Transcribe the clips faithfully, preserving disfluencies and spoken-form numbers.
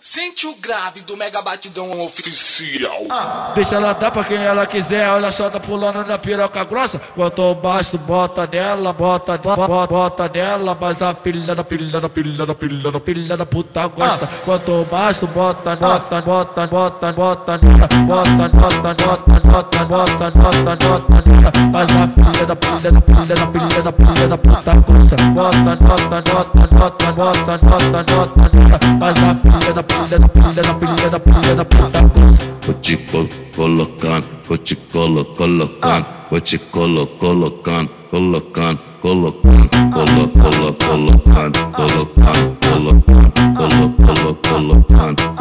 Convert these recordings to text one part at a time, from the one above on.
Sente o grave do Mega Batidão oficial. Ah, deixa ela dar pra quem ela quiser. Olha só, tá pulando na piroca grossa. Quanto baixo, bota nela, bota, bota, bota nela. Mas a filha da filha da filha da filha da filha da puta gosta. Ah. Quanto baixo, bota, bota, bota, bota, bota nela. Bota, bota, bota, bota, bota, bota, bota nela. Mas a filha da filha da filha da filha da filha da puta gosta. Bota, bota, bota, bota, bota, bota, bota nela. Mas a filha da filha da filha da filha da filha da puta gosta. Vou te colocando, vou te colocando, vou te colocando, colocando, colocando, colocando, colocando, colocando, colocando, colocando, colocando, colocando, colocando,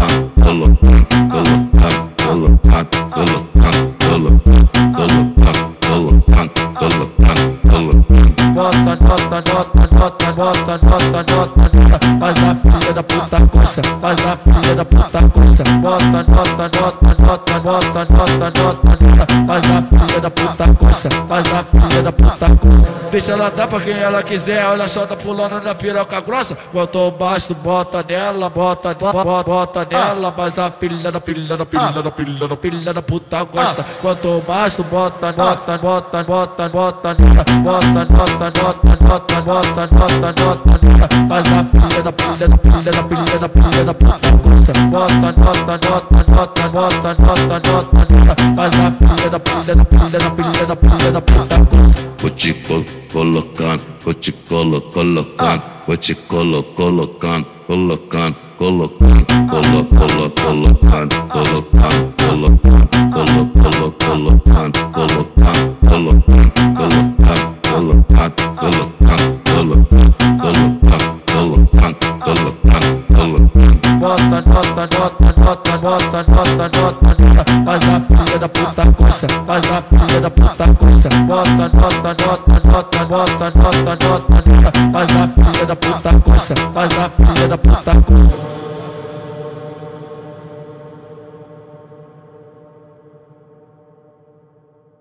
bota, bota, bota, bota, bota, bota, bota, mas a filha da puta gosta, mas a filha da puta gosta. Bota, bota, bota, bota, bota, bota, bota, mas a filha da puta gosta, mas a filha da puta gosta. Deixa ela dar pra quem ela quiser. Olha só, tá pulando na piroca grossa. Quanto baixo, bota nela, bota, bota, bota nela. Mas a filha da filha da filha da filha da filha da puta gosta. Quanto baixo, bota, bota, bota, bota, bota nela. Bota, bota, bota, bota, bota, bota, bota nela. Mas a filha da filha da filha da filha da filha da puta gosta. Bota, bota, bota, bota, bota, bota, bota nela. Mas a filha da filha da filha da filha da filha da puta gosta. Vou te colocando, vou te colocando, vou te colocando, colocando, colocando, colocando, colocando, colocando, colocando, colocando, colocando, colocando, colocando, bota, bota, bota, bota, bota, bota, bota, mas a filha da puta gosta, mas a filha da puta gosta. Bota, bota, bota, bota, bota, bota, bota, mas a filha da puta gosta, mas a filha da puta gosta.